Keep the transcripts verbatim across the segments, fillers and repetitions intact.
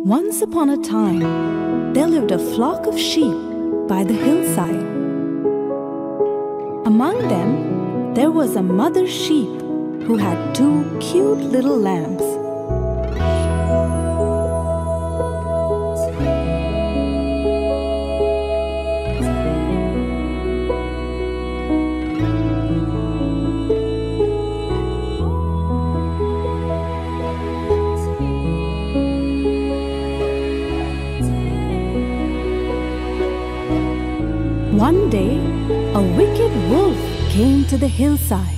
Once upon a time, there lived a flock of sheep by the hillside. Among them, there was a mother sheep who had two cute little lambs. One day, a wicked wolf came to the hillside.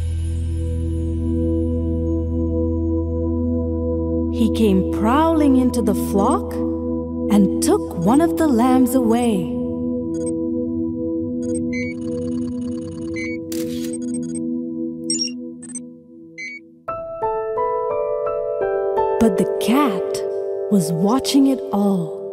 He came prowling into the flock and took one of the lambs away. But the cat was watching it all.